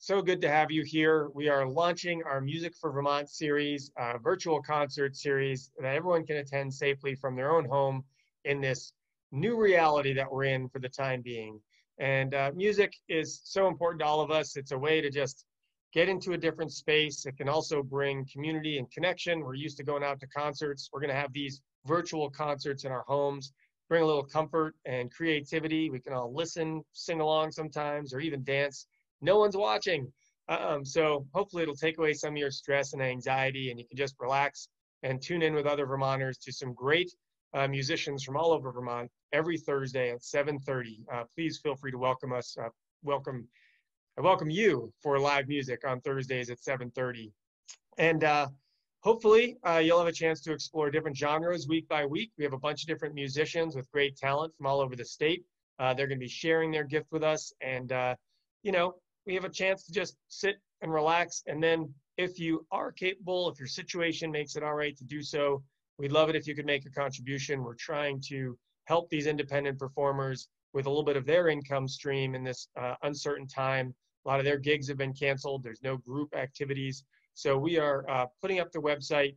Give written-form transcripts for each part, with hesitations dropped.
So good to have you here. We are launching our Music for Vermont series, virtual concert series that everyone can attend safely from their own home in this new reality that we're in for the time being. And music is so important to all of us. It's a way to just get into a different space. It can also bring community and connection. We're used to going out to concerts. We're going to have these virtual concerts in our homes, bring a little comfort and creativity. We can all listen, sing along sometimes, or even dance. No one's watching. So hopefully it'll take away some of your stress and anxiety, and you can just relax and tune in with other Vermonters to some great musicians from all over Vermont every Thursday at 7:30. Please feel free to welcome us. I welcome you for live music on Thursdays at 7:30. And hopefully you'll have a chance to explore different genres week by week. We have a bunch of different musicians with great talent from all over the state. They're going to be sharing their gift with us, and we have a chance to just sit and relax. And then if you are capable, if your situation makes it all right to do so, we'd love it if you could make a contribution. We're trying to help these independent performers with a little bit of their income stream in this uncertain time. A lot of their gigs have been canceled. There's no group activities. So we are putting up the website,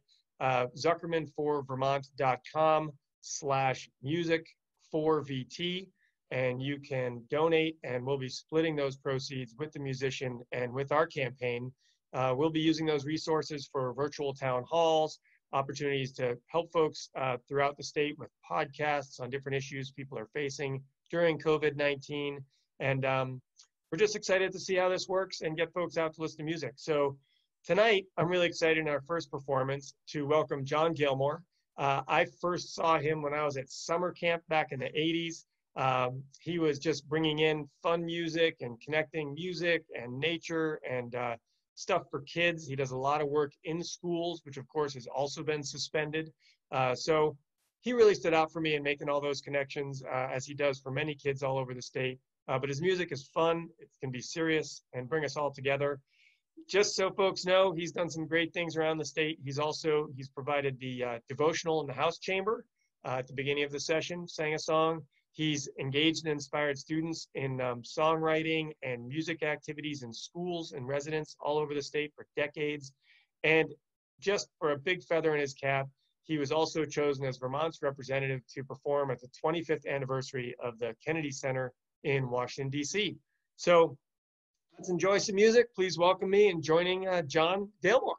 zuckermanforvermont.com/music4VT. And you can donate, and we'll be splitting those proceeds with the musician and with our campaign. We'll be using those resources for virtual town halls, opportunities to help folks throughout the state with podcasts on different issues people are facing during COVID-19. And we're just excited to see how this works and get folks out to listen to music. So tonight, I'm really excited in our first performance to welcome John Gilmore. I first saw him when I was at summer camp back in the 80s. He was just bringing in fun music and connecting music and nature and stuff for kids. He does a lot of work in schools, which of course has also been suspended. So he really stood out for me in making all those connections, as he does for many kids all over the state. But his music is fun. It can be serious and bring us all together. Just so folks know, he's done some great things around the state. He's provided the devotional in the House Chamber at the beginning of the session, sang a song. He's engaged and inspired students in songwriting and music activities in schools and residents all over the state for decades. And just for a big feather in his cap, he was also chosen as Vermont's representative to perform at the 25th anniversary of the Kennedy Center in Washington, D.C. So let's enjoy some music. Please welcome me in joining John Gilmore.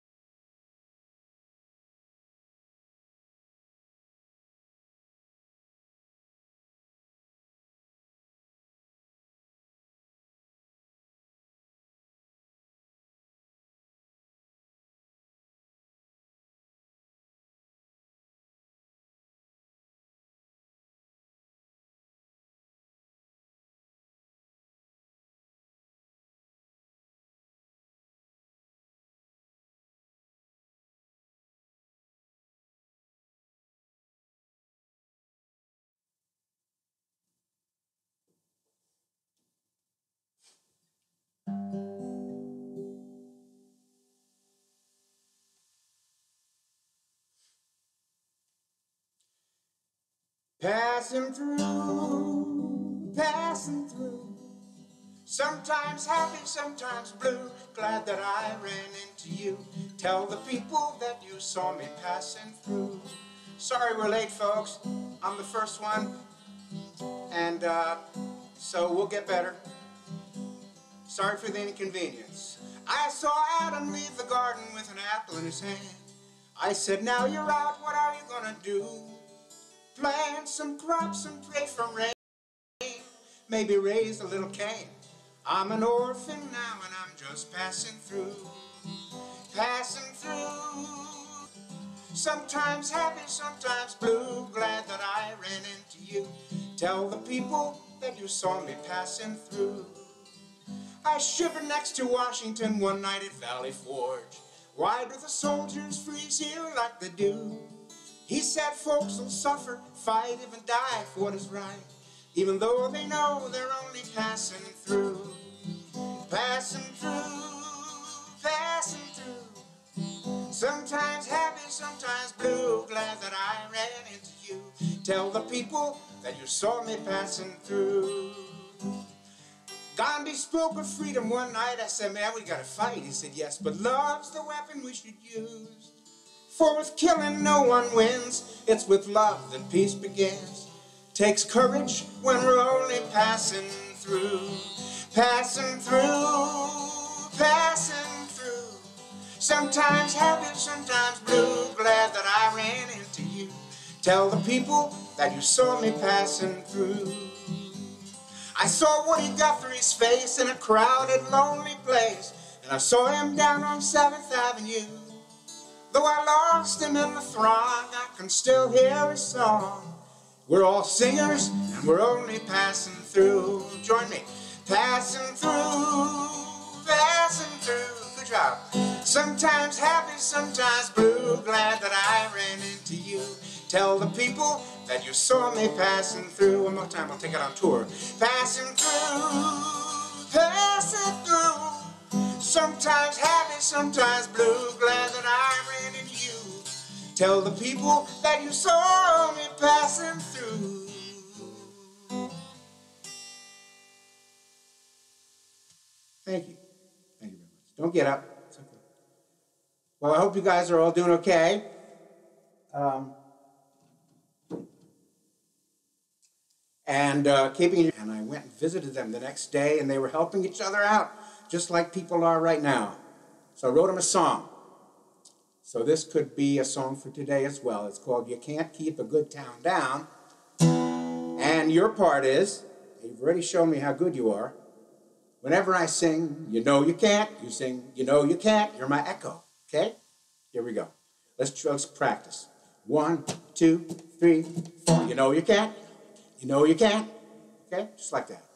Passing through, sometimes happy, sometimes blue, glad that I ran into you. Tell the people that you saw me passing through. Sorry we're late, folks. I'm the first one, and so we'll get better. Sorry for the inconvenience. I saw Adam leave the garden with an apple in his hand. I said, now you're out, what are you gonna do? Plant some crops and pray for rain, maybe raise a little cane. I'm an orphan now and I'm just passing through. Sometimes happy, sometimes blue, glad that I ran into you. Tell the people that you saw me passing through. I shivered next to Washington one night at Valley Forge. Why do the soldiers freeze here like they do? He said folks will suffer, fight, even die for what is right, even though they know they're only passing through. Passing through. Sometimes happy, sometimes blue, glad that I ran into you. Tell the people that you saw me passing through. Gandhi spoke of freedom one night. I said, man, we gotta fight. He said, yes, but love's the weapon we should use. For with killing no one wins, it's with love that peace begins. Takes courage when we're only passing through. Passing through, passing through. Sometimes happy, sometimes blue. Glad that I ran into you. Tell the people that you saw me passing through. I saw Woody Guthrie's face in a crowded, lonely place, and I saw him down on 7th Avenue. Though I lost him in the throng, I can still hear his song. We're all singers, and we're only passing through. Join me. Passing through, passing through. Good job. Sometimes happy, sometimes blue. Glad that I ran into you. Tell the people that you saw me passing through. One more time, I'll take it on tour. Passing through, passing through. Sometimes happy, sometimes blue. Glad that I ran into you. Tell the people that you saw me passing through. Thank you. Thank you very much. Don't get up. It's okay. Well, I hope you guys are all doing okay. And I went and visited them the next day, and they were helping each other out, just like people are right now. So I wrote them a song. So this could be a song for today as well. It's called You Can't Keep a Good Town Down. And your part is, you've already shown me how good you are. Whenever I sing, you know you can't, you sing, you know you can't, you're my echo, okay? Here we go. Let's practice. 1, 2, 3, 4. You know you can't, you know you can't, okay? Just like that.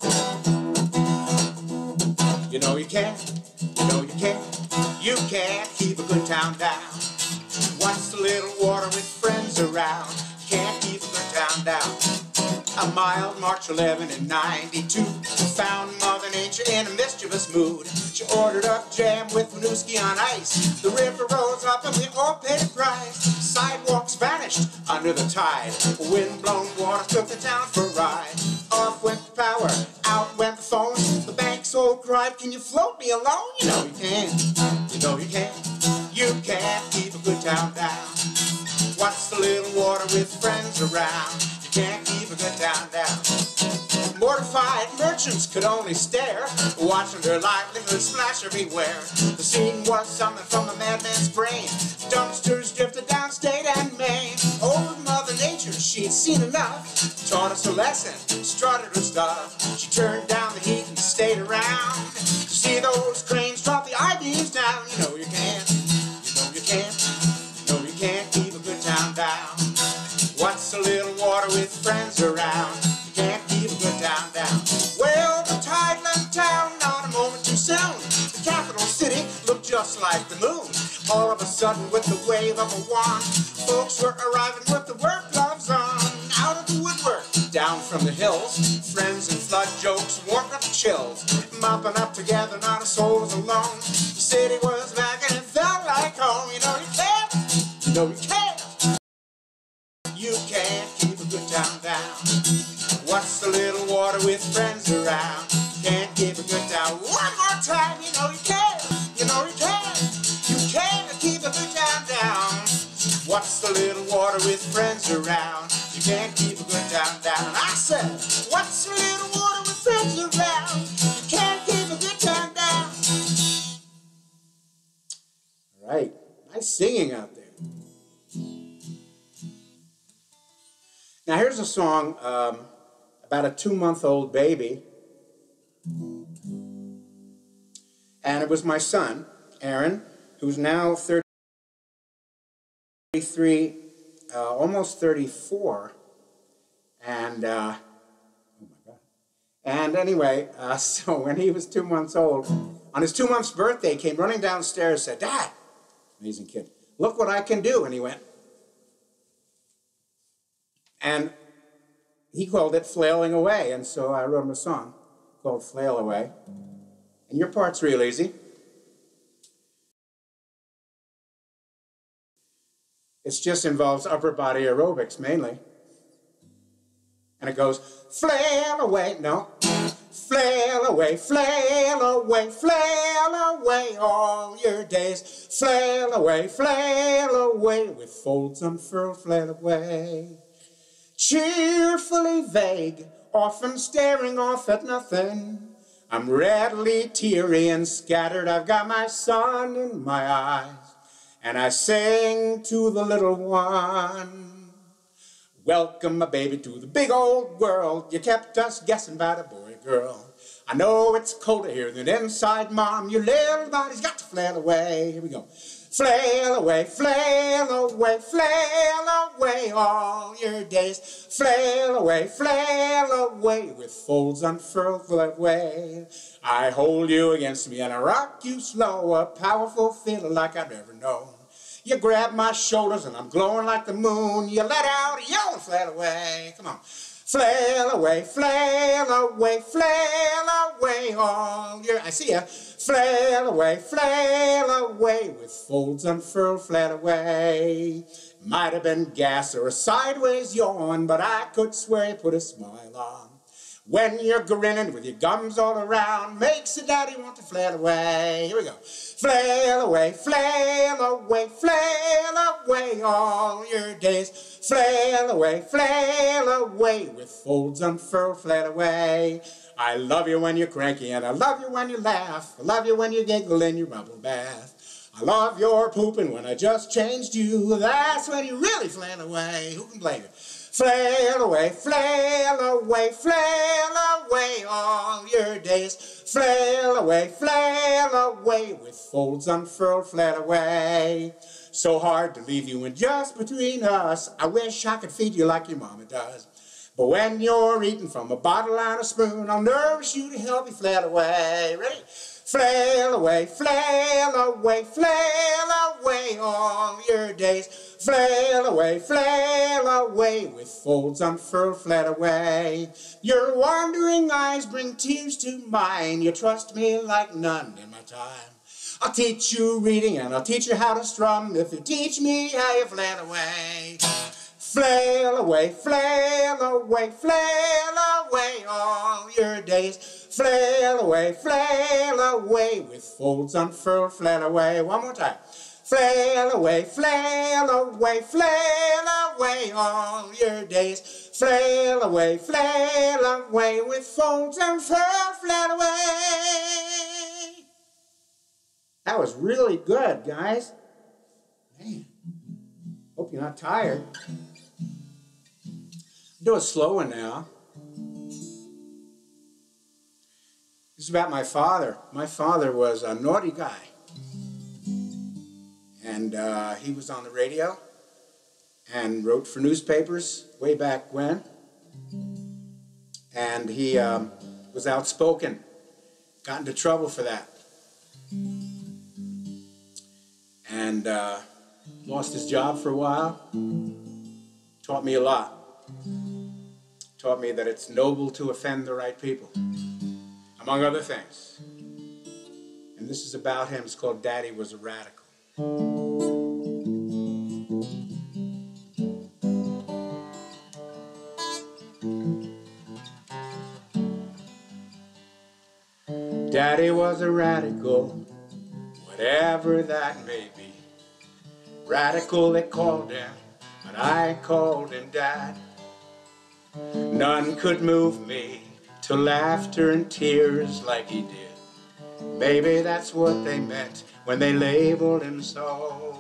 You know you can't, you know you can't keep a good town down. What's the little water with friends around? Can't keep a good town down. A mild March 11 in 92 found Mother Nature in a mischievous mood. She ordered up jam with Winooski on ice. The river rose up and we all paid a price. Sidewalks vanished under the tide. Wind-blown water took the town for a ride. Off went the power, out went the phone. The banks all cried, can you float me alone? You know you can, you know you can. You can't keep a good town down. What's the little water with friends around? You can't keep a good town down. Mortified merchants could only stare, watching their livelihood splash everywhere. The scene was something from a madman's brain. Dumpsters drifted downstate and Maine. Old Mother Nature, she'd seen enough, taught us a lesson, strutted her stuff. She turned down the heat and stayed around to see those cranes drop the I-beams down. You know you can't, you know you can't, you know you can't keep a good town down. What's a little water with friends around? You can't keep a good town down. Well, the tide left town not a moment too soon. The capital city looked just like the moon. All of a sudden, with the wave of a wand, folks were arriving with the work gloves on. Out of the woodwork, down from the hills, friends and flood jokes warmed up the chills. Mopping up together, not a soul was alone. The city was back and it felt like home. You know you can't, you know you can't. You can't keep a good town down. What's the little water with friends around? Can't keep a good town. One more time, you know you can't, you know you can't. You can't keep a good town down. What's the little water with friends around? You can't keep a good town down. I said, what's the little water with friends around? You can't keep a good town down. All right, nice singing out there. Now here's a song about a 2-month-old baby. And it was my son, Aaron, who's now 33, almost 34. And, oh my God. And anyway, so when he was 2 months old, on his 2 months birthday, came running downstairs and said, Dad, amazing kid, look what I can do. And he went, and he called it Flailing Away, and so I wrote him a song called Flail Away. And your part's real easy. It just involves upper body aerobics mainly. And it goes, flail away, no, Flail away, flail away, flail away all your days. Flail away with folds unfurled, flail away. Cheerfully vague, often staring off at nothing. I'm readily teary and scattered, I've got my sun in my eyes, and I sing to the little one. Welcome, my baby, to the big old world. You kept us guessing about a boy or girl. I know it's colder here than inside, Mom. Your little body's got to flail away. Here we go. Flail away, flail away, flail away all your days. Flail away with folds unfurled, flail away. I hold you against me and I rock you slow, a powerful feeling like I've never known. You grab my shoulders and I'm glowing like the moon. You let out a yell and flail away. Come on. Flail away, flail away, flail away all your... I see ya. Flail away with folds unfurled, flail away. Might have been gas or a sideways yawn, but I could swear you put a smile on. When you're grinning with your gums all around, makes a daddy want to flail away. Here we go. Flail away all your days. Flail away with folds unfurled, flail away. I love you when you're cranky and I love you when you laugh. I love you when you giggle in your bubble bath. I love your pooping when I just changed you. That's when you really flail away. Who can blame you? Flail away all your days. Flail away with folds unfurled, flail away. So hard to leave you in just between us. I wish I could feed you like your mama does. But when you're eating from a bottle and a spoon, I'll nourish you to help you flail away. Ready? Flail away all your days. Flail away with folds unfurled, flail away. Your wandering eyes bring tears to mine. You trust me like none in my time. I'll teach you reading and I'll teach you how to strum if you teach me how you flail away. Flail away all your days. Flail away with folds unfurled, flail away. One more time. Flail away all your days. Flail away with folds unfurled, flail away. That was really good, guys. Man, hope you're not tired. Do a slow one now. This is about my father. My father was a naughty guy. And he was on the radio and wrote for newspapers way back when. And he was outspoken. Got into trouble for that. And lost his job for a while. Taught me a lot. Taught me that it's noble to offend the right people, among other things. And this is about him. It's called Daddy Was a Radical. Daddy was a radical, whatever that may be. Radical they called him, but I called him Dad. None could move me to laughter and tears like he did. Maybe that's what they meant when they labeled him so.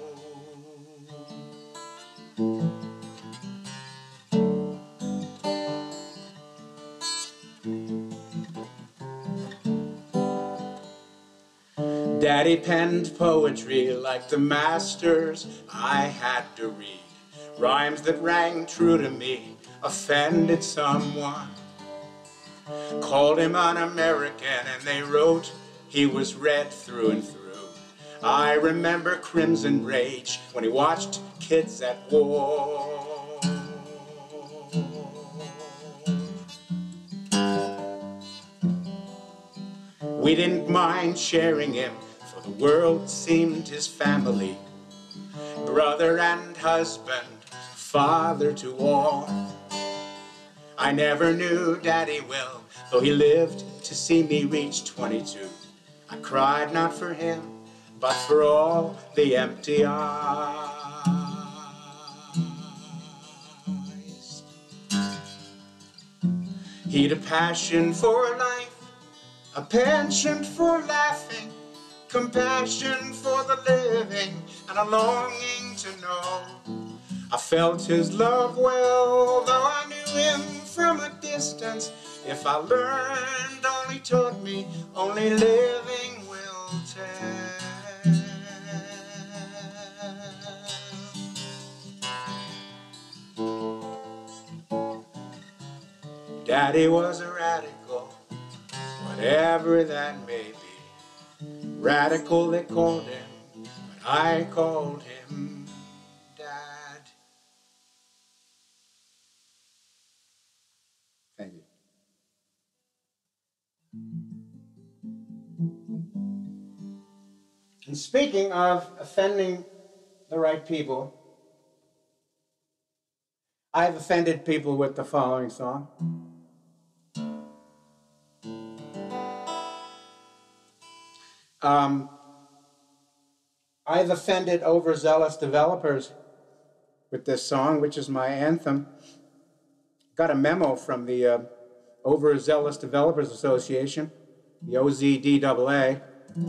Daddy penned poetry like the masters I had to read. Rhymes that rang true to me, offended someone. Called him un-American and they wrote he was red through and through. I remember crimson rage when he watched kids at war. We didn't mind sharing him, for the world seemed his family. Brother and husband, father to all. I never knew Daddy well, though he lived to see me reach 22. I cried not for him, but for all the empty eyes. He'd a passion for life, a penchant for laughing, compassion for the living, and a longing to know. I felt his love well, though I knew him from a distance. If I learned all he taught me, only living will tell. Daddy was a radical, whatever that may be. Radical they called him, but I called him Dad. Thank you. And speaking of offending the right people, I've offended people with the following song. I've offended overzealous developers with this song, which is my anthem. Got a memo from the Overzealous Developers Association, the OZDAA,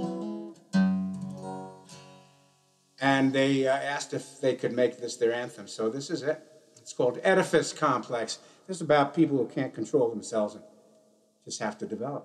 and they asked if they could make this their anthem. So this is it. It's called Edifice Complex. This is about people who can't control themselves and just have to develop.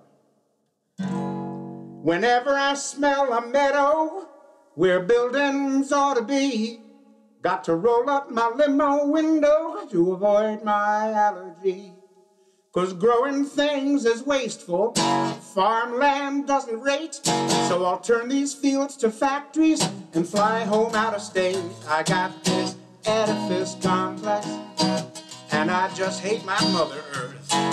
Whenever I smell a meadow where buildings ought to be, got to roll up my limo window to avoid my allergy. 'Cause growing things is wasteful, farmland doesn't rate, so I'll turn these fields to factories and fly home out of state. I got this edifice complex, and I just hate my Mother Earth.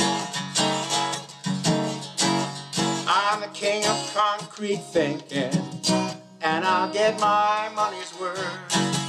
I'm the king of concrete thinking, and I'll get my money's worth.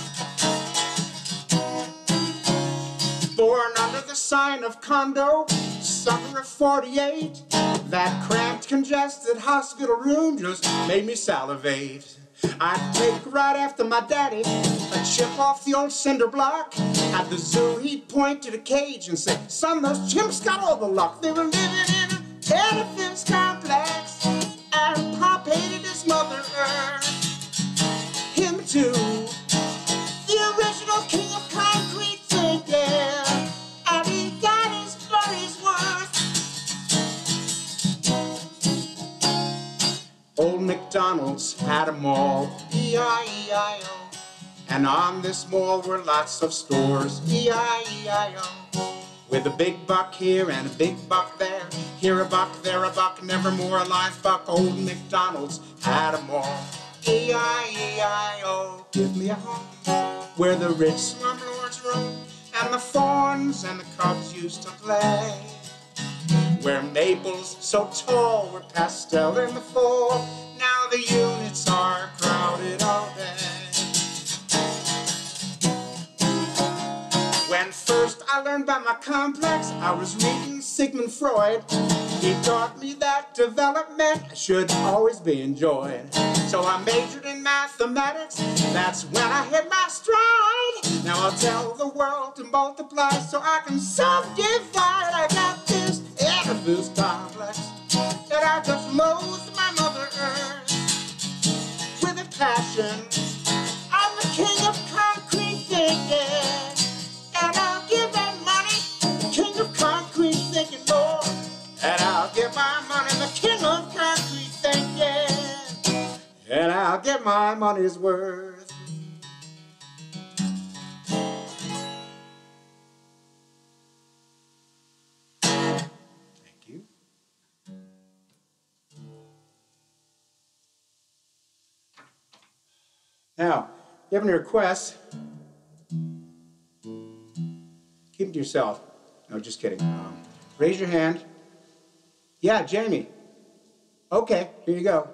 Born under the sign of condo, summer of 48, that cramped, congested hospital room just made me salivate. I'd take right after my daddy a chip off the old cinder block. At the zoo, he'd point to the cage and say, "Son, those chimps got all the luck. They were living in an edifice complex, and Pop hated his Mother Earth." Him too, the original king of concrete thinking, and he got his money's worth. Old McDonald's had a mall, E-I-E-I-O, and on this mall were lots of stores, E-I-E-I-O, with a big buck here and a big buck there, here a buck, there a buck, never more a live buck. Old McDonald's had a mall, E-I-E-I-O. Give me a home where the rich slumlords roam, and the fawns and the cubs used to play, where maples so tall were pastel in the fall. Now the units are crowded all day. When first I learned about my complex, I was reading Sigmund Freud. He taught me that development should always be enjoyed. So I majored in mathematics, that's when I hit my stride. Now I'll tell the world to multiply so I can subdivide. I got this edifice complex, and I just loathe my Mother Earth with a passion. I'm the king of concrete thinking, and I'll give that money, the king of concrete thinking, Lord. And I'll give my money, the king of concrete thinking, and I'll get my money's worth. Thank you. Now, if you have any requests, keep them to yourself. No, just kidding. Raise your hand. Yeah, Jamie. Okay, here you go.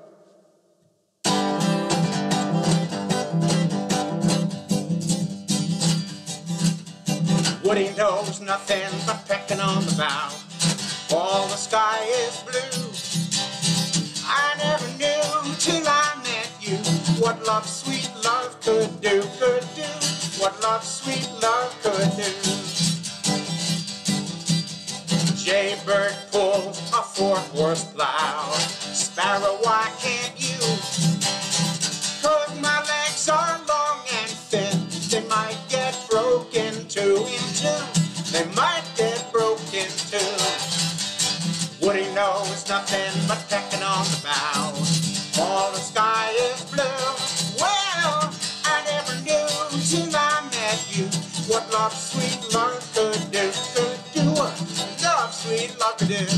Woody knows nothing but pecking on the bough. All the sky is blue, what love, sweet love could do, what love, sweet love could do. Jaybird pulls a 4-horse plow. Sparrow, why can't you? 'Cause my legs are long and thin. They might get broken two in two. They might get broken too. Woody knows nothing but pecking on the bough. All the sky is blue. Well, I never knew till I met you what love, sweet love could do, what love, sweet love could do.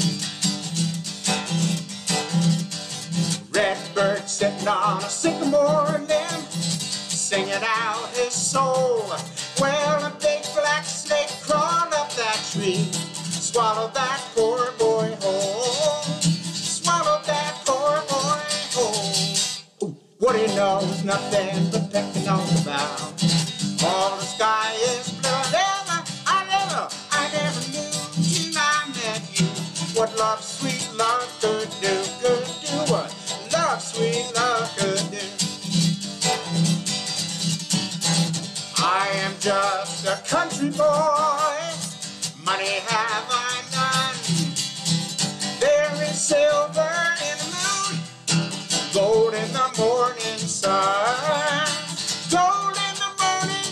Redbird sitting on a sycamore limb, singing out his soul. Well, a big black snake crawled up that tree, swallowed that poor boy whole, swallowed that poor boy whole. What he knows, nothing but pecking on the bough. All the sky is blue. I never knew till I met you what love, sweet love could do, what love, sweet love could do. I am just a country boy, money have I none. There is silver in the moon, gold in the morning sun, gold in the morning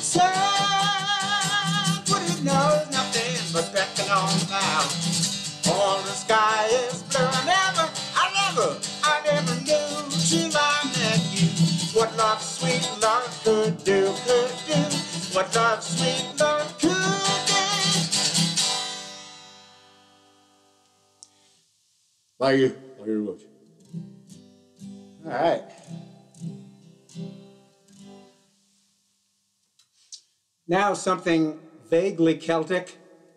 sun. What it knows, nothing but pecking on the bough. All the sky is blue. I never knew till I met you what love, sweet love could do, what love, sweet love could do. Thank you very much. All right. Now something vaguely Celtic.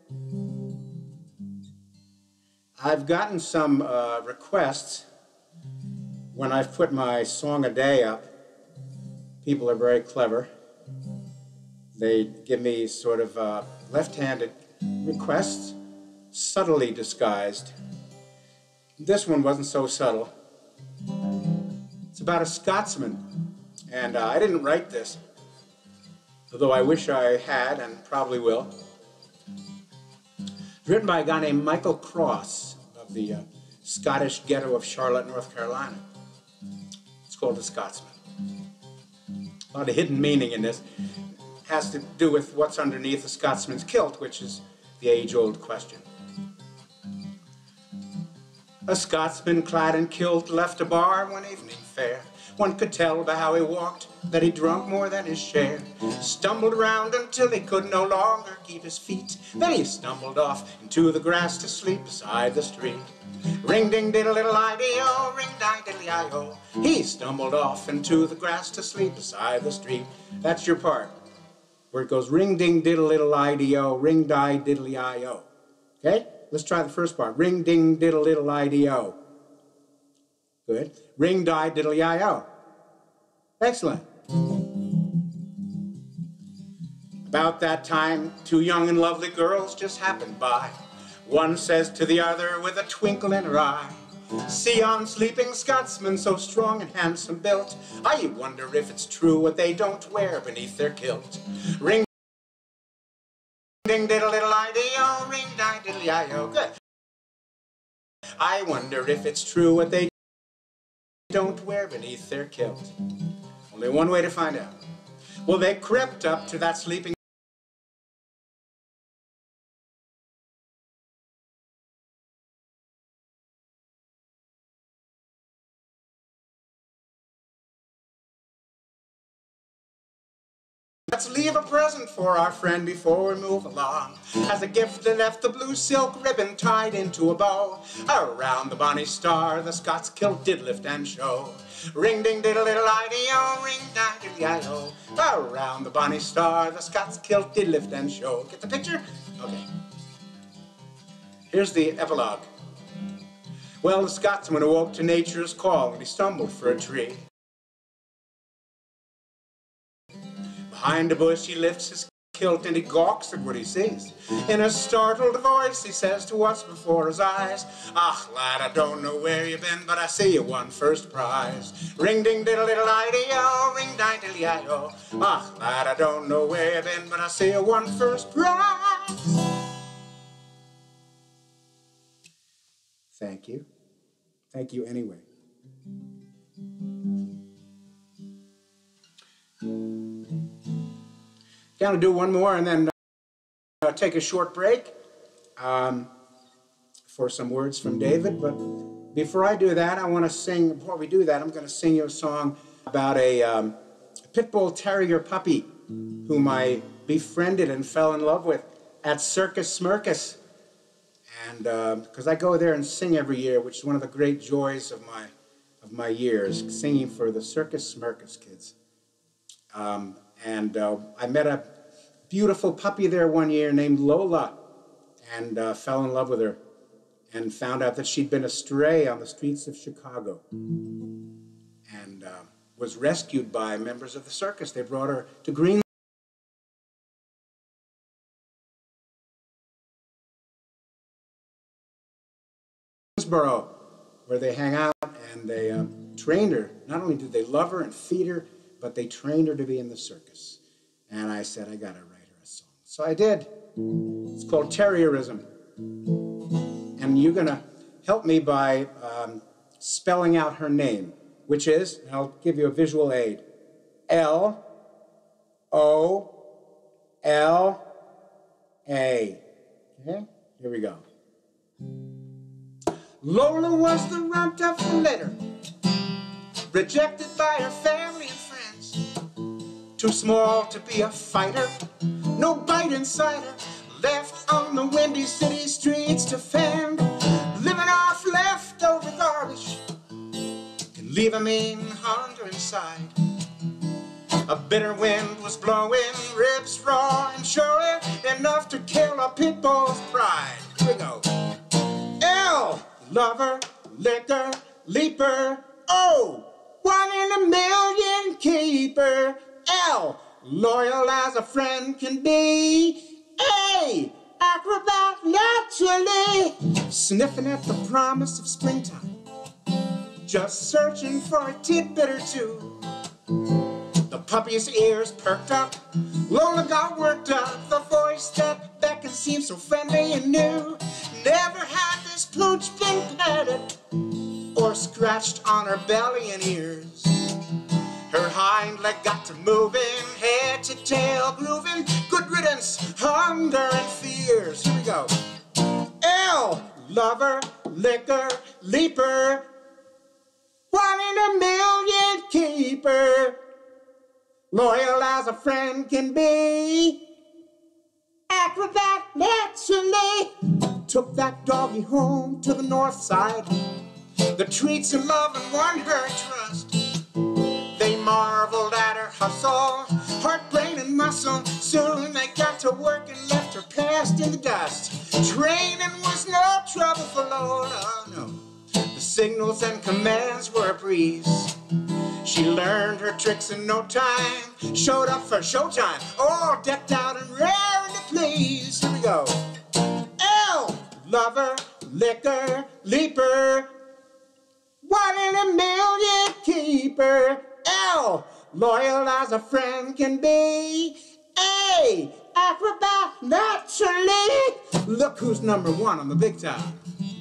I've gotten some requests when I've put my song a day up. People are very clever. They give me sort of left-handed requests, subtly disguised. This one wasn't so subtle. It's about a Scotsman, and I didn't write this, although I wish I had and probably will. It's written by a guy named Michael Cross of the Scottish ghetto of Charlotte, North Carolina. It's called The Scotsman. A lot of hidden meaning in this. It has to do with what's underneath a Scotsman's kilt, which is the age-old question. A Scotsman clad in kilt left a bar one evening fair. One could tell by how he walked that he drunk more than his share. Stumbled around until he could no longer keep his feet. Then he stumbled off into the grass to sleep beside the street. Ring-ding-diddle-diddle-I-D-O, ring-ding-diddle-I-O. He stumbled off into the grass to sleep beside the street. That's your part, where it goes ring-ding-diddle-diddle-I-D-O, ring-ding-diddle-I-O. Okay? Let's try the first part. Ring-ding-diddle-diddle-I-D-O. Good. Ring-di-diddle-I-O. Excellent. About that time, two young and lovely girls just happened by. One says to the other with a twinkle in her eye, "See yon sleeping Scotsman, so strong and handsome built, I wonder if it's true what they don't wear beneath their kilt." Ring ding diddle diddle I-D-O, ring di diddle I-O. Good. I wonder if it's true what they don't wear beneath their kilt. Only one way to find out. Well, they crept up to that sleeping Let's leave a present for our friend before we move along. As a gift they left the blue silk ribbon tied into a bow. Around the bonny star the Scots kilt did lift and show. Ring-ding-diddle-diddle-I-D-O, ring-ding-diddle-I-O. Around the bonny star the Scots kilt did lift and show. Get the picture? Okay. Here's the epilogue. Well, the Scotsman awoke to nature's call and he stumbled for a tree. Behind a bush he lifts his kilt and he gawks at what he sees. In a startled voice he says to us before his eyes, "Ah, lad, I don't know where you've been, but I see you won first prize. Ring ding diddle diddle ideo, ring dang diddle io. Ah, lad, I don't know where you've been, but I see you won first prize." Thank you. Thank you anyway. Gonna do one more and then take a short break for some words from David. But before I do that, I want to sing. Before we do that, I'm going to sing you a song about a pit bull terrier puppy whom I befriended and fell in love with at Circus Smirkus. And because I go there and sing every year, which is one of the great joys of my years, singing for the Circus Smirkus kids. I met a beautiful puppy there one year named Lola and fell in love with her and found out that she'd been astray on the streets of Chicago and was rescued by members of the circus. They brought her to Greensboro, where they hang out, and they trained her. Not only did they love her and feed her, but they trained her to be in the circus. And I said, I gotta write her a song. So I did. It's called Terrierism. And you're gonna help me by spelling out her name, which is, and I'll give you a visual aid, L-O-L-A. Okay, here we go. Lola was the runt of the litter, rejected by her family and friends. Too small to be a fighter, no bite inside her, left on the windy city streets to fend, living off leftover garbage, can leave a mean hunger inside. A bitter wind was blowing, ribs raw and showing, enough to kill a pit bull's pride. Here we go. L, lover, liquor, leaper. O, 1 in a million keeper. L, loyal as a friend can be. A, acrobat naturally, sniffing at the promise of springtime, just searching for a tidbit or two. The puppy's ears perked up, Lola got worked up. The voice that beckoned seemed so friendly and new. Never had this pooch been petted or scratched on her belly and ears. Her hind leg got to moving, head to tail grooving. Good riddance, hunger and fears. Here we go. L, lover, liquor, leaper. 1 in a million keeper. Loyal as a friend can be. Acrobat naturally. Took that doggy home to the north side. The treats and love and won her trust. They marveled at her hustle, heart, brain, and muscle. Soon they got to work and left her past in the dust. Training was no trouble for Lola, no. The signals and commands were a breeze. She learned her tricks in no time, showed up for showtime, all decked out and raring to please. Here we go. L, lover, liquor, leaper. 1 in a million keeper. L, loyal as a friend can be. A, acrobat naturally. Look who's #1 on the big time.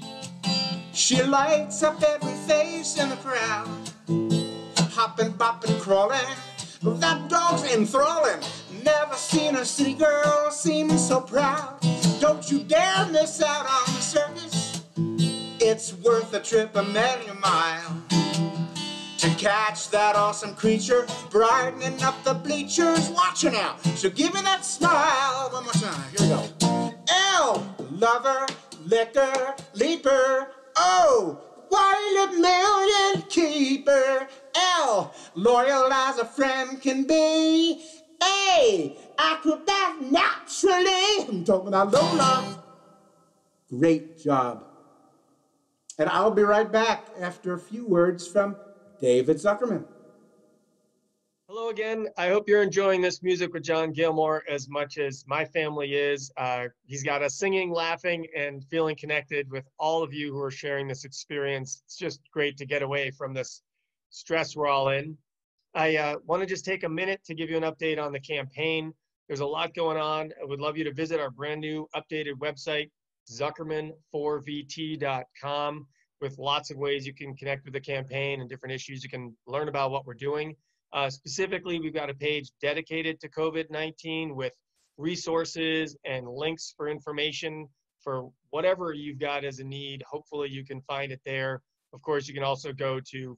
She lights up every face in the crowd. Hopping, bopping, crawling. That dog's enthralling. Never seen a city girl seeming so proud. Don't you dare miss out on the circus. It's worth a trip a million miles to catch that awesome creature brightening up the bleachers. Watch her now. So give me that smile one more time. Here we go. L, lover, liquor, leaper. O, 1 in a million keeper. L, loyal as a friend can be. A, acrobat naturally. I'm talking about Lola. Great job. And I'll be right back after a few words from David Zuckerman. Hello again. I hope you're enjoying this Music with John Gilmore as much as my family is. He's got us singing, laughing, and feeling connected with all of you who are sharing this experience. It's just great to get away from this stress we're all in. I want to just take a minute to give you an update on the campaign. There's a lot going on. I would love you to visit our brand new updated website, Zuckerman4VT.com, with lots of ways you can connect with the campaign and different issues. You can learn about what we're doing. Specifically, we've got a page dedicated to COVID-19 with resources and links for information for whatever you've got as a need. Hopefully you can find it there. Of course, you can also go to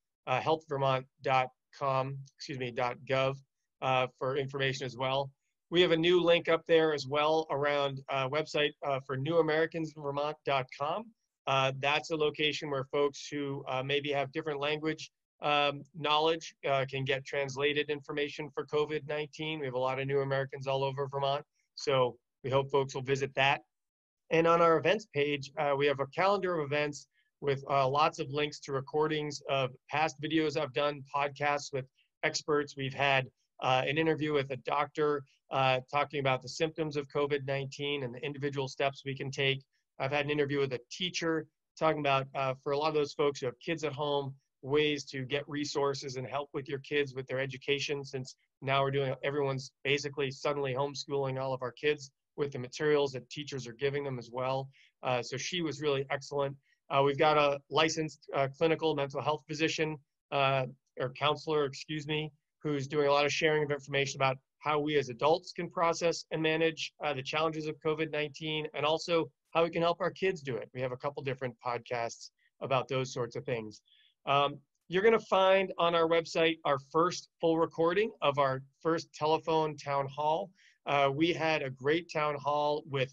healthvermont.gov for information as well. We have a new link up there as well around a website for newamericans.vermont.com. That's a location where folks who maybe have different language knowledge can get translated information for COVID-19. We have a lot of new Americans all over Vermont, so we hope folks will visit that. And on our events page, we have a calendar of events with lots of links to recordings of past videos I've done, podcasts with experts. We've had an interview with a doctor talking about the symptoms of COVID-19 and the individual steps we can take. I've had an interview with a teacher talking about, for a lot of those folks who have kids at home, ways to get resources and help with your kids with their education, since now everyone's basically suddenly homeschooling all of our kids with the materials that teachers are giving them as well. So she was really excellent. We've got a licensed clinical mental health physician or counselor, excuse me, who's doing a lot of sharing of information about how we as adults can process and manage the challenges of COVID-19, and also how we can help our kids do it. We have a couple different podcasts about those sorts of things. You're going to find on our website our first full recording of our first telephone town hall. We had a great town hall with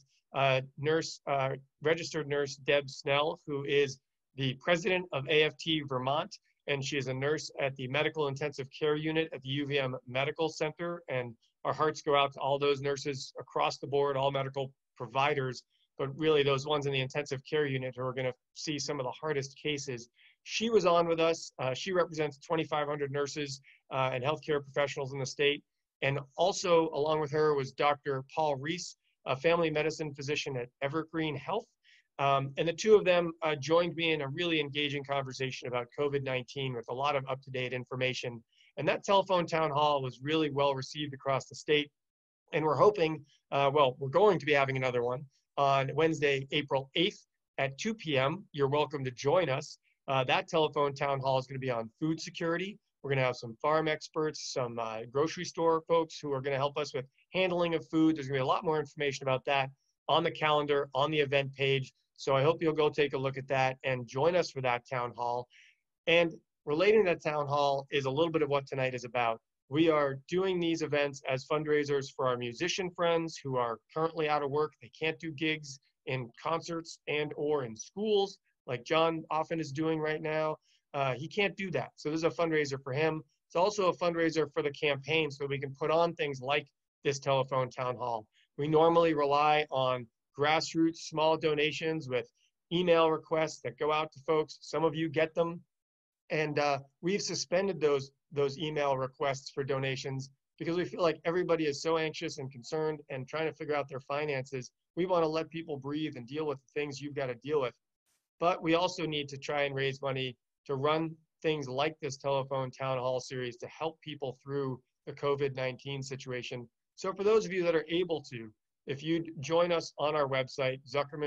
registered nurse Deb Snell, who is the president of AFT Vermont, and she is a nurse at the Medical Intensive Care Unit at the UVM Medical Center. And our hearts go out to all those nurses across the board, all medical providers, but really those ones in the intensive care unit who are going to see some of the hardest cases. She was on with us. She represents 2,500 nurses and healthcare professionals in the state. And also along with her was Dr. Paul Reese, a family medicine physician at Evergreen Health. And the two of them joined me in a really engaging conversation about COVID-19 with a lot of up-to-date information. And that telephone town hall was really well received across the state. And we're hoping, we're going to be having another one on Wednesday, April 8th at 2 p.m. You're welcome to join us. That telephone town hall is going to be on food security. We're going to have some farm experts, some grocery store folks who are going to help us with handling of food. There's going to be a lot more information about that on the calendar, on the event page. So I hope you'll go take a look at that and join us for that town hall. And relating to that town hall is a little bit of what tonight is about. We are doing these events as fundraisers for our musician friends who are currently out of work. They can't do gigs in concerts and or in schools like John often is doing right now. He can't do that. So this is a fundraiser for him. It's also a fundraiser for the campaign so we can put on things like this telephone town hall. We normally rely on grassroots small donations with email requests that go out to folks. Some of you get them. And we've suspended those email requests for donations because we feel like everybody is so anxious and concerned and trying to figure out their finances. We want to let people breathe and deal with the things you've got to deal with. But we also need to try and raise money to run things like this telephone town hall series to help people through the COVID-19 situation. So for those of you that are able to, if you'd join us on our website,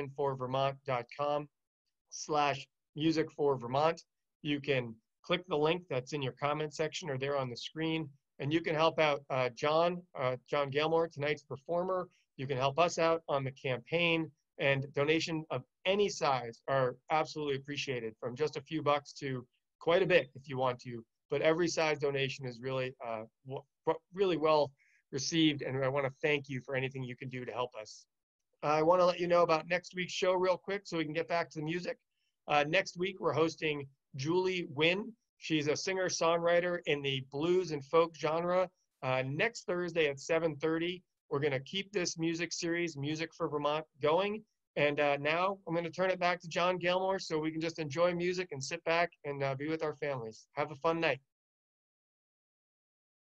zuckerman4vermont.com/music4vermont, you can click the link that's in your comment section or there on the screen, and you can help out John Gilmore, tonight's performer. You can help us out on the campaign, and donation of any size are absolutely appreciated, from just a few bucks to quite a bit if you want to. But every size donation is really, really well received, and I want to thank you for anything you can do to help us. I want to let you know about next week's show real quick so we can get back to the music. Next week, we're hosting Julie Wynn. She's a singer-songwriter in the blues and folk genre. Next Thursday at 7:30, we're going to keep this music series, Music for Vermont, going. And now I'm going to turn it back to John Gilmore so we can just enjoy music and sit back and be with our families. Have a fun night.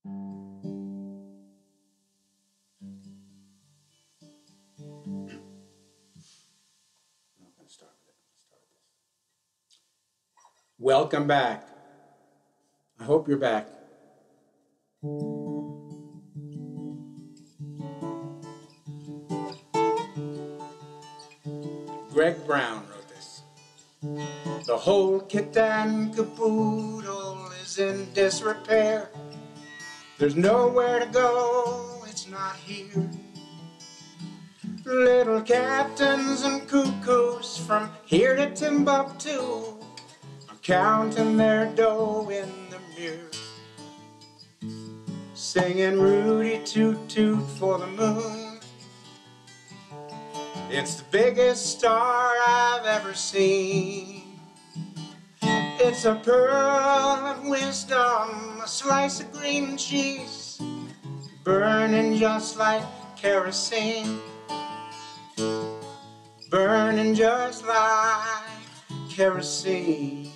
Welcome back. I hope you're back. Greg Brown wrote this. The whole kit and caboodle is in disrepair. There's nowhere to go, it's not here. Little captains and cuckoos from here to Timbuktu are counting their dough in the mirror, singing Rudy Toot Toot for the moon. It's the biggest star I've ever seen. It's a pearl of wisdom, a slice of green cheese, burning just like kerosene, burning just like kerosene.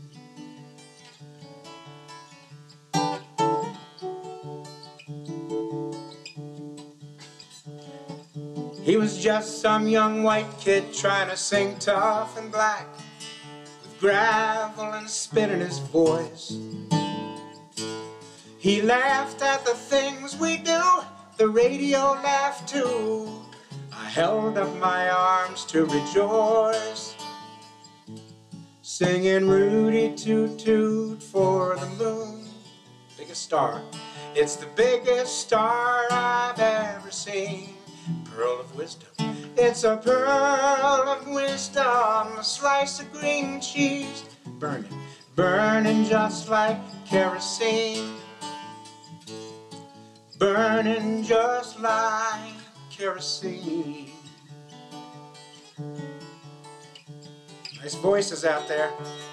He was just some young white kid trying to sing tough and black, with gravel and spit in his voice. He laughed at the things we do, the radio laughed too. I held up my arms to rejoice, singing Rudy Toot Toot for the moon. Biggest star. It's the biggest star I've ever seen. Pearl of wisdom. It's a pearl of wisdom, a slice of green cheese, burning, burning just like kerosene, burning just like kerosene. Nice voices out there.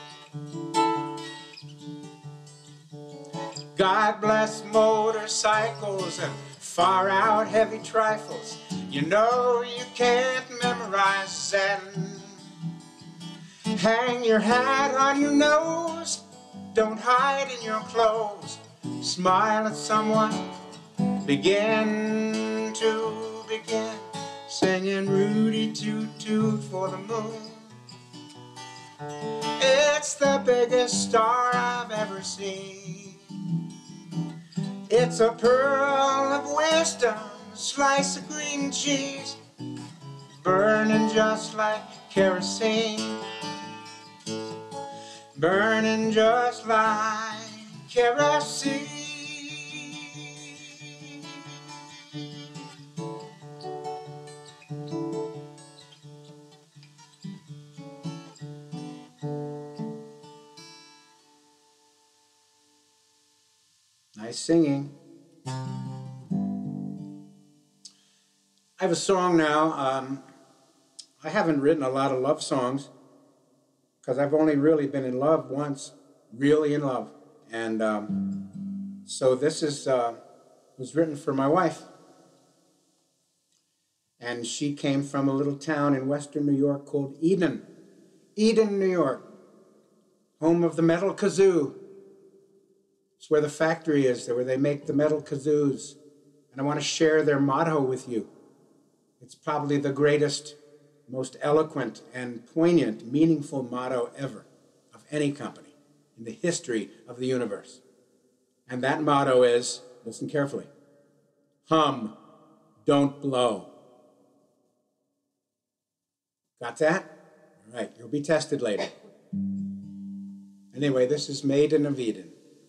God bless motorcycles and far out heavy trifles. You know you can't memorize Zen. Hang your hat on your nose, don't hide in your clothes. Smile at someone, begin to begin, singing Rudy Toot Toot for the moon. It's the biggest star I've ever seen. It's a pearl of wisdom, a slice of green cheese, burning just like kerosene, burning just like kerosene. Nice singing. I have a song now. I haven't written a lot of love songs because I've only really been in love once, really in love. And so this is was written for my wife. And she came from a little town in western New York called Eden. Eden, New York, home of the metal kazoo. It's where the factory is, where they make the metal kazoos. And I want to share their motto with you. It's probably the greatest, most eloquent and poignant, meaningful motto ever of any company in the history of the universe. And that motto is, listen carefully, hum, don't blow. Got that? All right, you'll be tested later. Anyway, this is Maiden of Eden.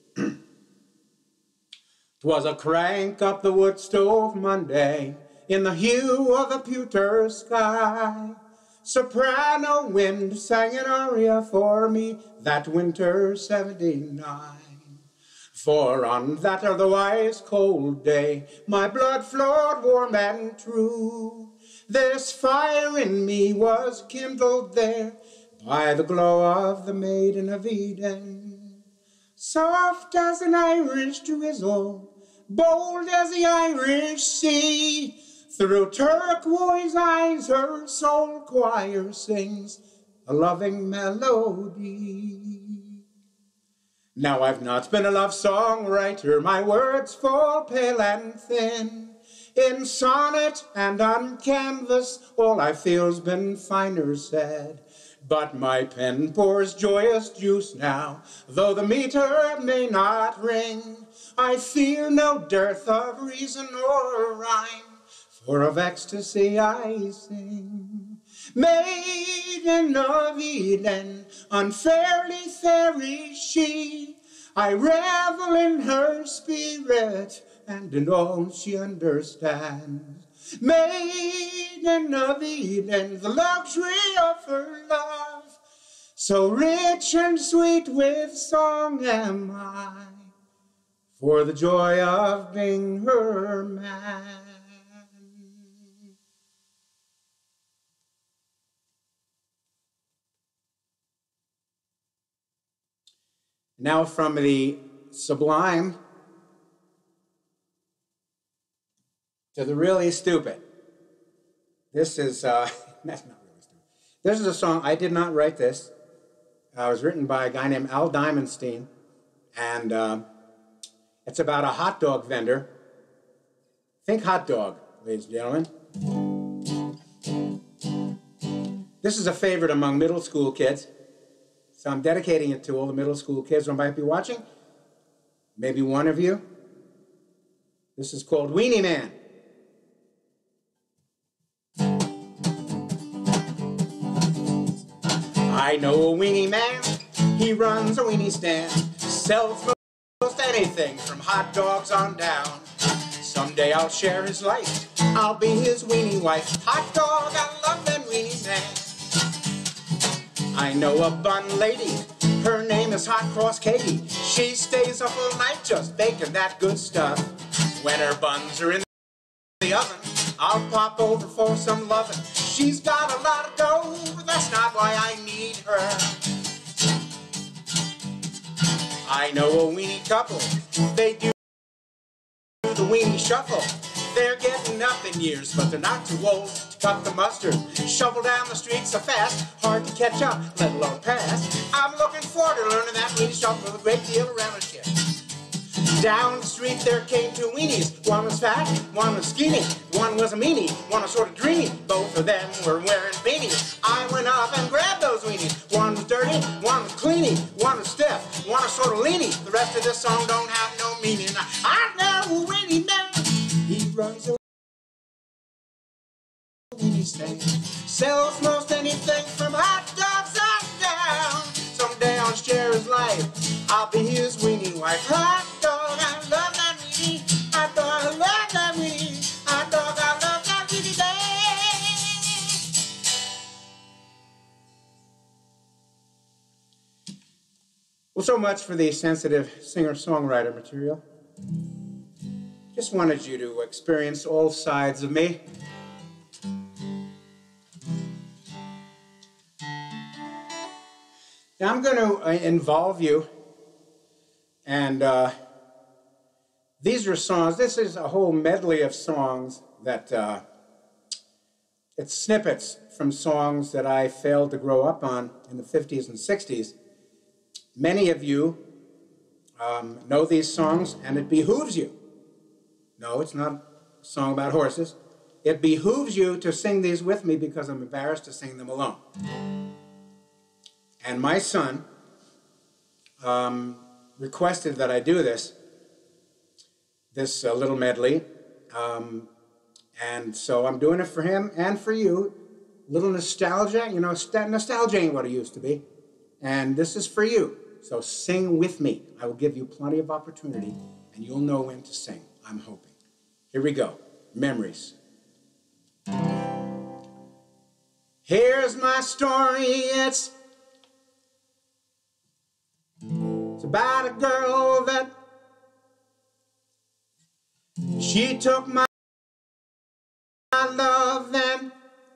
'Twas a crank up the wood stove Monday, in the hue of the pewter sky. Soprano wind sang an aria for me that winter '79. For on that otherwise cold day, my blood flowed warm and true. This fire in me was kindled there by the glow of the Maiden of Eden. Soft as an Irish drizzle, bold as the Irish sea, through turquoise eyes her soul choir sings a loving melody. Now I've not been a love song writer, my words fall pale and thin. In sonnet and on canvas, all I feel's been finer said. But my pen pours joyous juice now, though the meter may not ring. I fear no dearth of reason or rhyme, for of ecstasy I sing. Maiden of Eden, unfairly fair is she. I revel in her spirit and in all she understands. Maiden of Eden, the luxury of her love, so rich and sweet with song am I, for the joy of being her man. Now from the sublime to the really stupid. This is, that's not really stupid. This is a song, I did not write this. It was written by a guy named Al Diamondstein, and it's about a hot dog vendor. Think hot dog, ladies and gentlemen. This is a favorite among middle school kids, so I'm dedicating it to all the middle school kids who might be watching. Maybe one of you. This is called Weenie Man. I know a weenie man, he runs a weenie stand, sells most anything from hot dogs on down. Someday I'll share his life, I'll be his weenie wife. Hot dog, I love that weenie man. I know a bun lady, her name is Hot Cross Katie. She stays up all night just baking that good stuff. When her buns are in the oven, I'll pop over for some lovin'. She's got a lot of dough, but that's not why I need her. I know a weenie couple, they do the weenie shuffle. They're getting up in years, but they're not too old to cut the mustard. Shovel down the street so fast, hard to catch up, let alone pass. I'm looking forward to learning that weenie shuffle with a great deal of relish. Down the street there came two weenies. One was fat, one was skinny. One was a meanie, one was sort of dreamy. Both of them were wearing beanies. I went up and grabbed those weenies. One was dirty, one was cleany. One was stiff, one was sort of leany. The rest of this song don't have no meaning. I know a weenie man, he runs a weenie stand. Sells most anything from hot dogs on down. Someday I'll share his life, I'll be his weenie wife. Hot dog, I love that weenie. Hot dog, I love that weenie. Hot dog, I love that weenie day. Well, so much for the sensitive singer-songwriter material. Just wanted you to experience all sides of me. Now I'm going to involve you, and these are songs. This is a whole medley of songs that, it's snippets from songs that I failed to grow up on in the 50s and 60s. Many of you know these songs, and it behooves you. No, it's not a song about horses. It behooves you to sing these with me because I'm embarrassed to sing them alone. And my son requested that I do this little medley. And so I'm doing it for him and for you. Little nostalgia, you know, nostalgia ain't what it used to be. And this is for you. So sing with me. I will give you plenty of opportunity, and you'll know when to sing, I'm hoping. Here we go. Memories. Here's my story. It's about a girl that she took my love, and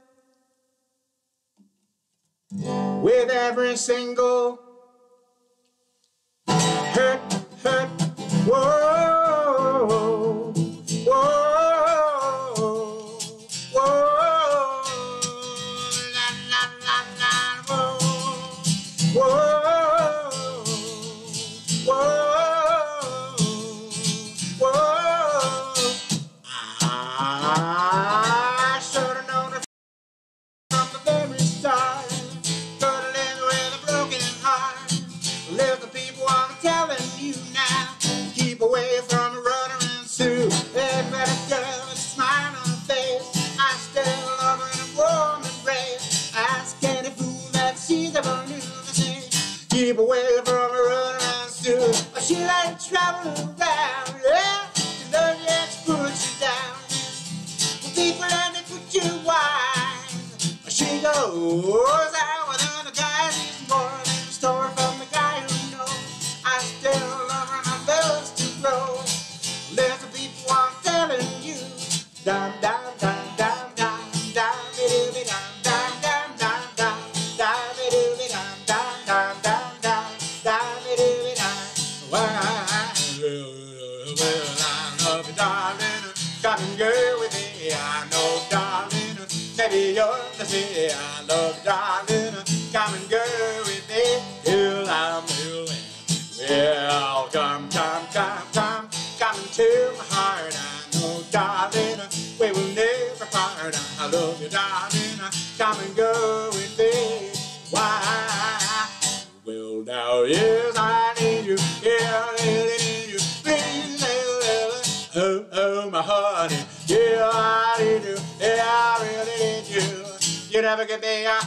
with every single hurt, whoa, whoa, whoa, la, la, la, la, whoa, whoa, whoa, do. She like travel around, yeah. She loves you and she puts you down. When people and they put you wine, she goes out with other guys. It's more than a story from the guy who knows. I still love her and I love to grow. Listen, people, I'm telling you. Dum dum dum dum dum dum dum dum dum dum dum dum dum dum dum dum dum. Well, I love you, darling. Come and go with me. I know, darling. Maybe you're the sea. I love you, darling. Come and go with me till I'm ill. Well, come into my heart. I know, darling, we will never part. I love you, darling. Come and go with me. Why? Well, now, yes, I need you. Yeah, I really need you. Please, oh, my honey. Yeah, I need you. Yeah, I really need you. You never get me a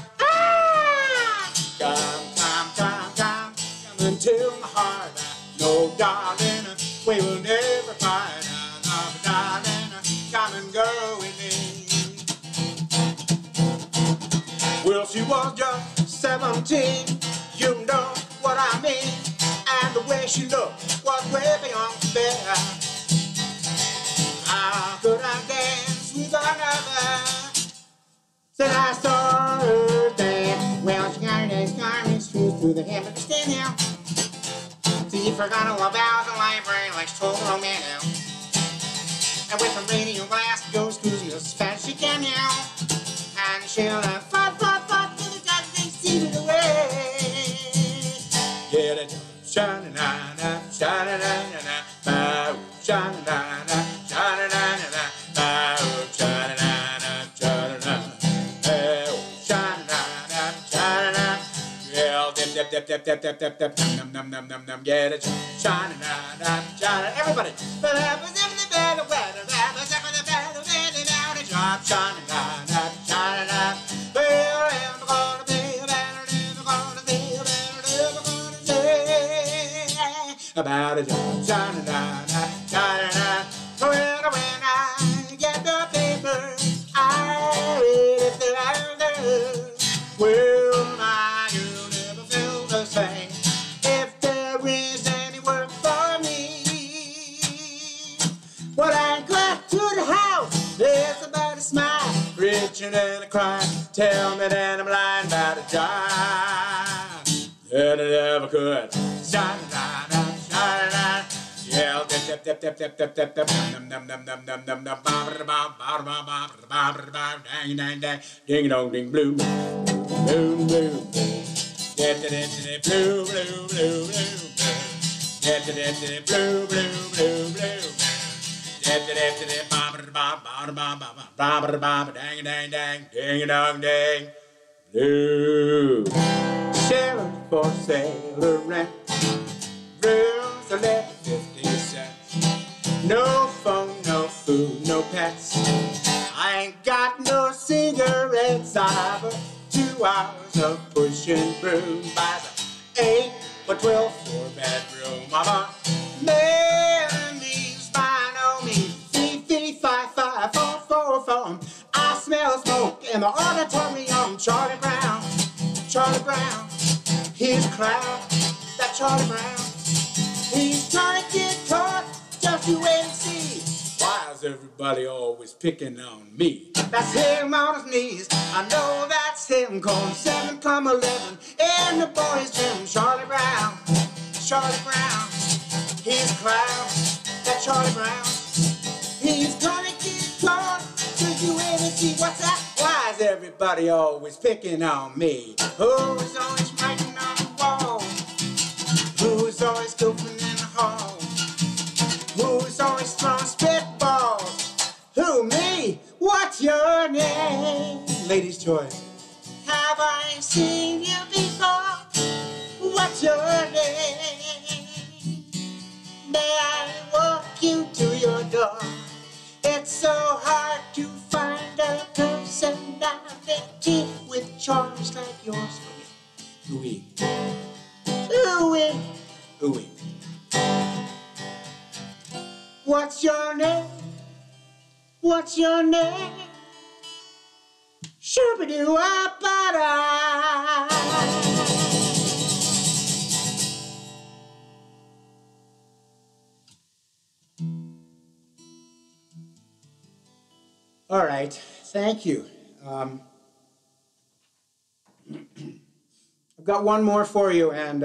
come into my heart. No, darling, we will never part. I love you, darling. Come and go with me. Well, she was just 17. You know what I mean. And the way she looked was way beyond fair. How could I dance with another? Said I saw her dance. Well, she got her nice garments through the hem of the stand now. She forgot all about the library like she told her old man now. And with the radio blast goes cruising as fast as she can now. And she'll fight till the judge they see it away. Yeah, the sha-na-na-na, sha-na-na-na-na, sha-na-na-na, sha-na-na-na-na, sha-na-na-na, sha-na-na-na, sha-na-na-na, sha-na-na. Yeah, dip, num, get it, sha-na-na-na, sha-na-na. Everybody. About a job, sha-na-na-na. When I get the paper, I read it through. Well, my, you'll never feel the same if there is any work for me. Well, I'm glad to the house. There's somebody smile, preaching and a cry. Tell me that I'm lying about a job that I never could. Sha-na-na-na. Yeah, dip, ding dong ding blue, blue, blue, blue, blue, blue, blue. Sheriff for sailor rent. Rooms are left 50 cents. No phone, no food, no pets. I ain't got no cigarettes. I've 2 hours of pushing broom. Buys a 8 or 12 4-bedroom. Mama, Melanie's fine on me. 3, 3, 5, 5, 4, 4, 4. I smell smoke in the auditorium. Charlie Brown, Charlie Brown. He's a clown, that Charlie Brown. He's trying to get caught, just you wait and see. Why is everybody always picking on me? That's him on his knees, I know that's him. Calling 7, 11, and the boys him. Charlie Brown, Charlie Brown. He's a clown, that Charlie Brown. He's gonna get caught, just you wait and see. What's that? Why is everybody always picking on me? Who's always writing on the wall? Who's always goofing in the hall? Who's always throwing spitballs? Who, me? What's your name? Ladies' choice. Have I seen you before? What's your name? May I walk you to your door? It's so hard to find a personality with charms like yours. Ooh-wee. Ooh-wee. Ooh-wee. What's your name? What's your name? Shoo-ba-doo-wah-ba-da. All right, thank you. I've got one more for you, and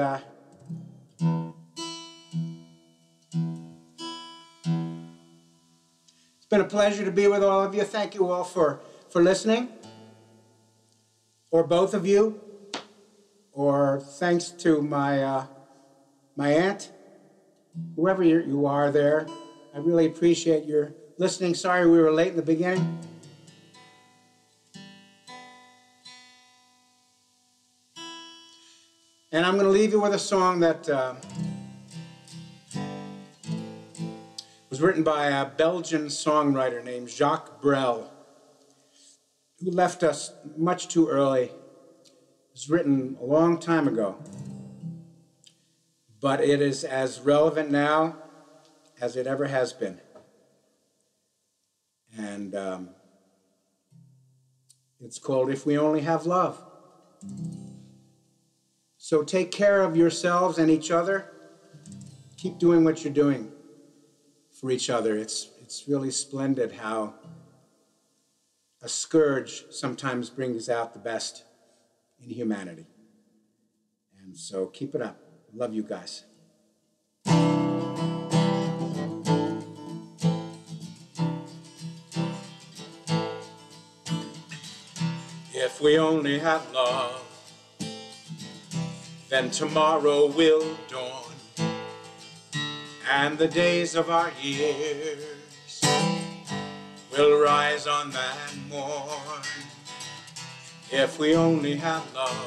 it's been a pleasure to be with all of you. Thank you all for listening, or both of you, or thanks to my aunt, whoever you are there. I really appreciate your listening. Sorry we were late in the beginning. And I'm going to leave you with a song that was written by a Belgian songwriter named Jacques Brel, who left us much too early. It was written a long time ago, but it is as relevant now as it ever has been. And it's called If We Only Have Love. So take care of yourselves and each other. Keep doing what you're doing for each other. It's really splendid how a scourge sometimes brings out the best in humanity. And so keep it up. Love you guys. If we only had love, then tomorrow will dawn, and the days of our years will rise on that morn. If we only had love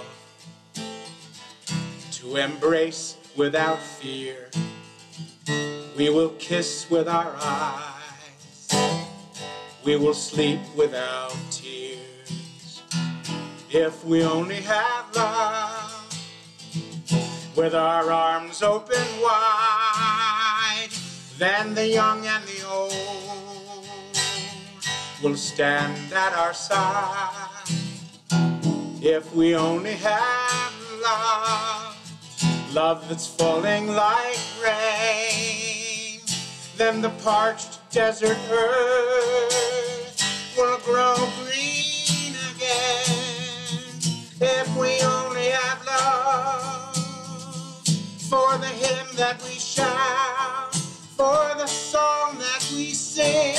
to embrace without fear, we will kiss with our eyes, we will sleep without tears. If we only had love, with our arms open wide, then the young and the old will stand at our side. If we only have love, love that's falling like rain, then the parched desert earth will grow green again. If we only have love, for the hymn that we shout, for the song that we sing,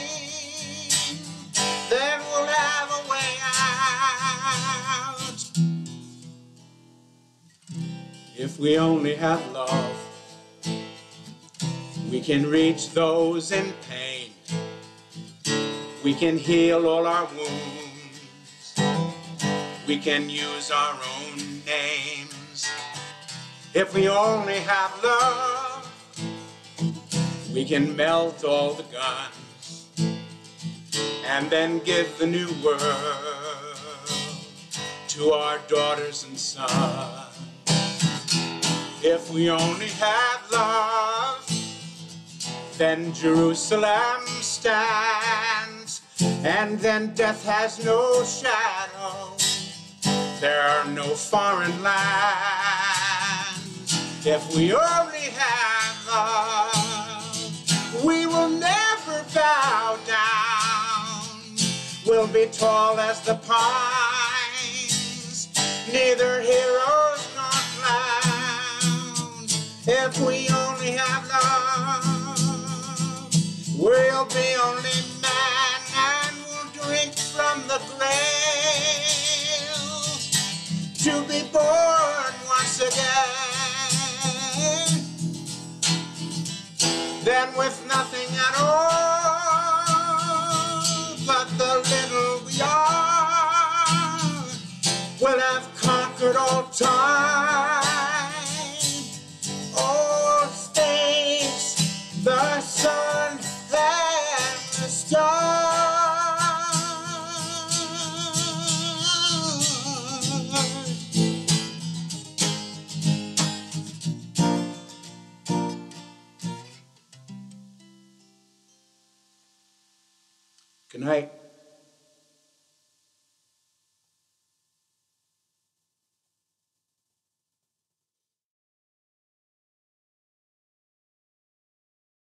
then we'll have a way out. If we only have love, we can reach those in pain, we can heal all our wounds, we can use our own names. If we only have love, we can melt all the guns and then give the new world to our daughters and sons. If we only had love, then Jerusalem stands, and then death has no shadow, there are no foreign lands. If we only have love, we will never bow down. We'll be tall as the pines, neither heroes nor clowns. If we only have love, we'll be only man, and we'll drink from the grail to be born once again. Then with nothing at all but the little we are, we'll have conquered all time, all space, the sun and the stars. Good night.